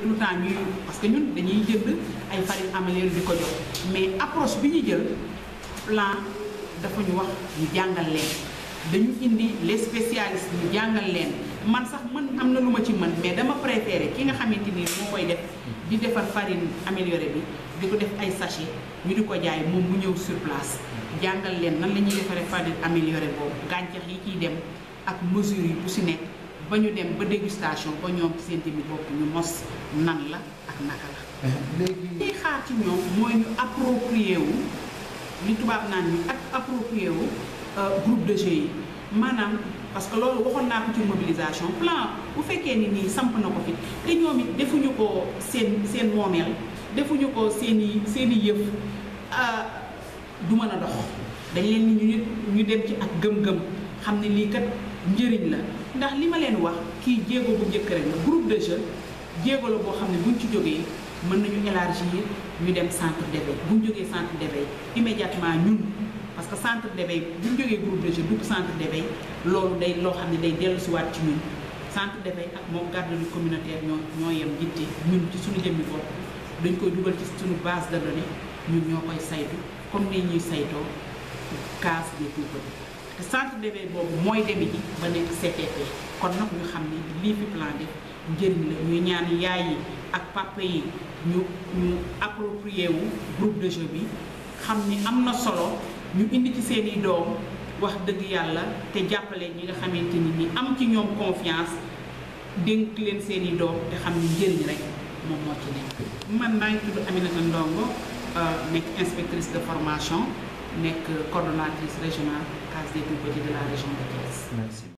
tout le temps ñuy parce que ñun dañuy jënd ay farine améliorée di ko jox mais approche bi ñu jël plan dafa ñu wax ñu jàngal leen dañu indi les spécialistes ñu jàngal leen man sax man am na lu ma ci mën mais dama préféré ki nga xamante ni moo koy def di defar farine améliorée bi di ko def ay sachet ñu di ko jaay moom mu ñëw sur place jàngal leen nan la ñuy defaree farine améliorée boobu gàncax yi ciy dem ak mesures yi bu si nekk ba ñu dem ba dégustation ba ñoom ci seen tamit bopp ñu mos nan la ak naka la. léegi liy xaar ci ñoom mooy ñu approprié wu li tubaab naan ñu ak approprié wu groupe de jeu yi maanaam parce que loolu waxoon naa ko ci mobilisation plan bu fekkee ni nii samp na ko fi te ñoom it defuñu ko seen moomeel defuñu ko seen i yëf du mën a dox dañ leen ni ñu dem ci ak gëm-gëm xam ne lii kat njëriñ la ndax li ma leen wax kii jéego bu njëkk rek la groupe de jeu jéego la boo xam ne buñ ci jógee mën nañu élargir ñu dem centre d'éveil buñ jógee centre d'éveil immédiatement ñun parce que centre d'éveil buñ jógee groupe de jeu dugg centre d'éveil loolu day loo xam ne day dellusiwaat ci ñun centre d'éveil ak moom garderie communautaire ñoo yem jitte ñun ci suñu jëmmi bopp dañ koy dugal ci suñu base de données ñun ñoo koy saytu comme ni ñuy saytoo case des tout-petits te centre d'éveil boobu mooy demi ji ba nekk CTP kon nag ñu xam ne lii fi plan def njëriñ la ñuy ñaan yaay yi ak papa yi ñu approprié wu groupe de jeu bi xam ni am na solo ñu indi ci seen i doom wax dëgg yàlla te jàppale ñi nga xamante ni am ci ñoom confiance dénk leen seen i doom te xam ni njëriñ rek moom moo ci nekk. man maa ngi tudd Aminata Ndongo nekk inspectrice de formation nekk coordonnatrice régionale case des tout-petits de la région de Thiès. Merci.